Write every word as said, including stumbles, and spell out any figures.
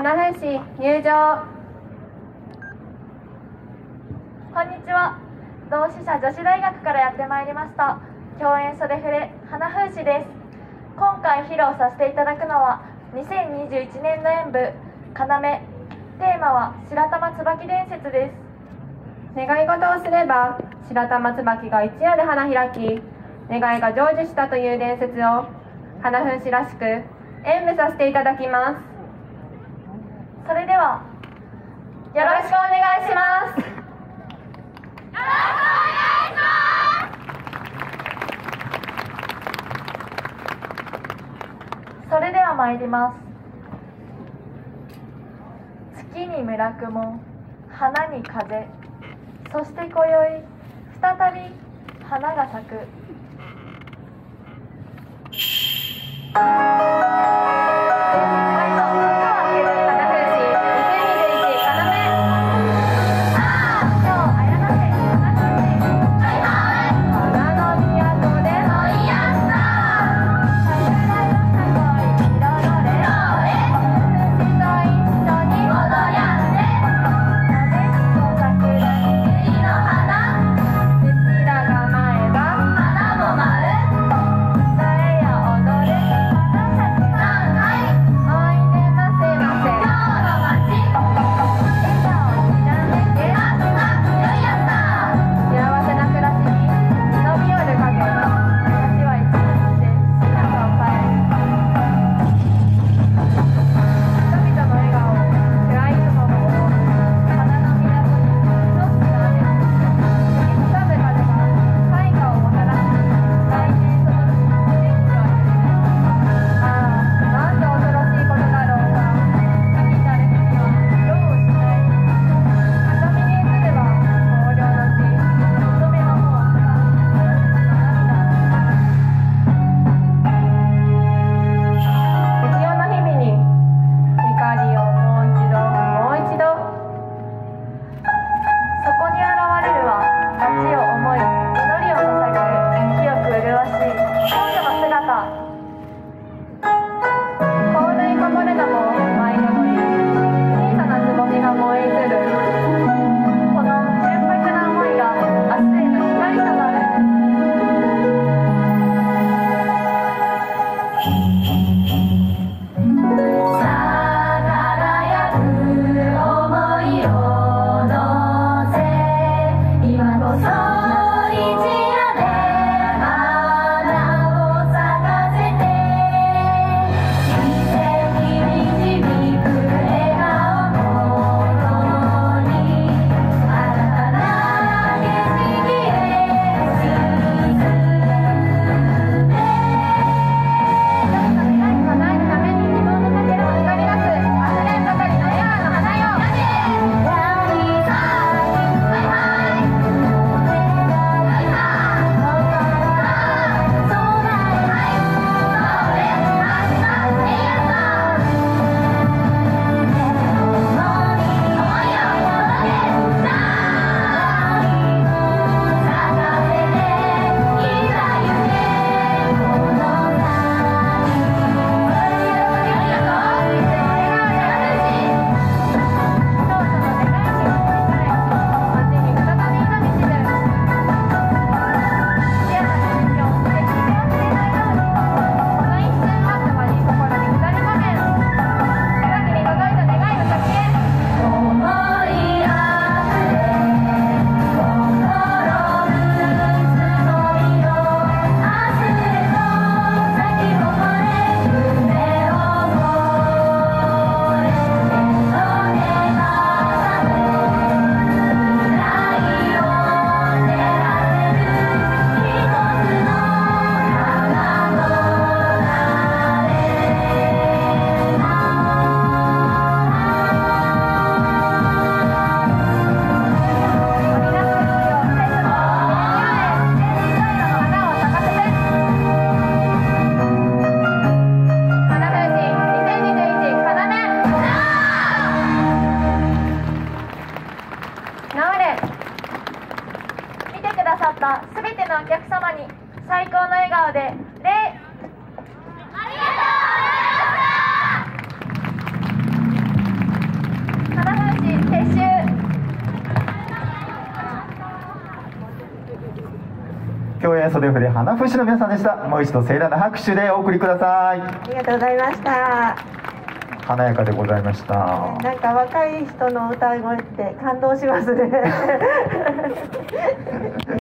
花風市入場。 こんにちは。同志社女子大学からやってまいりました共演袖フレ花風市です。今回披露させていただくのはにせんにじゅういちねんの演舞要。テーマは白玉椿伝説です。 願い事をすれば白玉椿が一夜で花開き、願いが成就したという伝説を花風市らしく演舞させていただきます。 それではよろしくお願いします。よろしくお願いします。それでは参ります。月に村雲、花に風、そして今宵再び花が咲く。すべてのお客様に最高の笑顔で礼。ありがとうございました。 共演袖振花節の皆さんでした。もう一度盛大な拍手でお送りください。 ありがとうございました。 華やかでございました。 なんか若い人の歌声って感動しますね。